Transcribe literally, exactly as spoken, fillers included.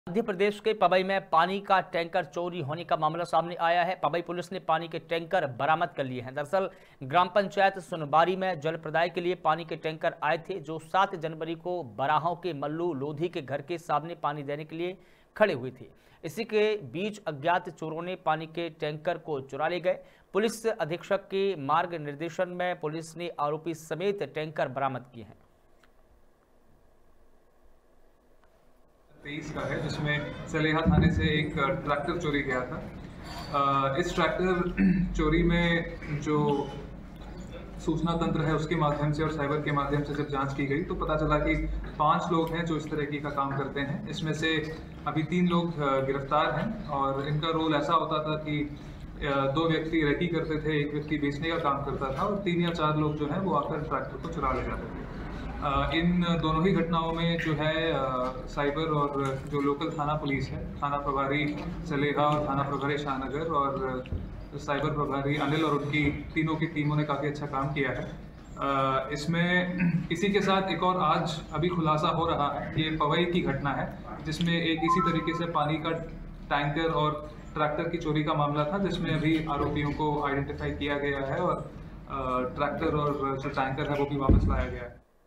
मध्य प्रदेश के पवई में पानी का टैंकर चोरी होने का मामला सामने आया है। पवई पुलिस ने पानी के टैंकर बरामद कर लिए हैं। दरअसल ग्राम पंचायत सुनबारी में जल प्रदाय के लिए पानी के टैंकर आए थे, जो सात जनवरी को बराहों के मल्लू लोधी के घर के सामने पानी देने के लिए खड़े हुए थे। इसी के बीच अज्ञात चोरों ने पानी के टैंकर को चुरा ले गए। पुलिस अधीक्षक के मार्ग निर्देशन में पुलिस ने आरोपी समेत टैंकर बरामद किए हैं। तेईस का है, जिसमें सलेहा थाने से एक ट्रैक्टर चोरी गया था। इस ट्रैक्टर चोरी में जो सूचना तंत्र है उसके माध्यम से और साइबर के माध्यम से जब जांच की गई तो पता चला कि पांच लोग हैं जो इस तरह की का काम करते हैं। इसमें से अभी तीन लोग गिरफ्तार हैं और इनका रोल ऐसा होता था कि दो व्यक्ति रेकी करते थे, एक व्यक्ति बेचने का काम करता था और तीन या चार लोग जो है वो आकर ट्रैक्टर को चुरा ले जाते थे। इन दोनों ही घटनाओं में जो है साइबर और जो लोकल थाना पुलिस है, थाना प्रभारी सलेहा और थाना प्रभारी शाहनगर और साइबर प्रभारी अनिल और उनकी तीनों की टीमों ने काफ़ी अच्छा काम किया है। इसमें इसी के साथ एक और आज अभी खुलासा हो रहा है। ये पवई की घटना है जिसमें एक इसी तरीके से पानी का टैंकर और ट्रैक्टर की चोरी का मामला था, जिसमें अभी आरोपियों को आइडेंटिफाई किया गया है और ट्रैक्टर और जो टैंकर है वो भी वापस लाया गया है।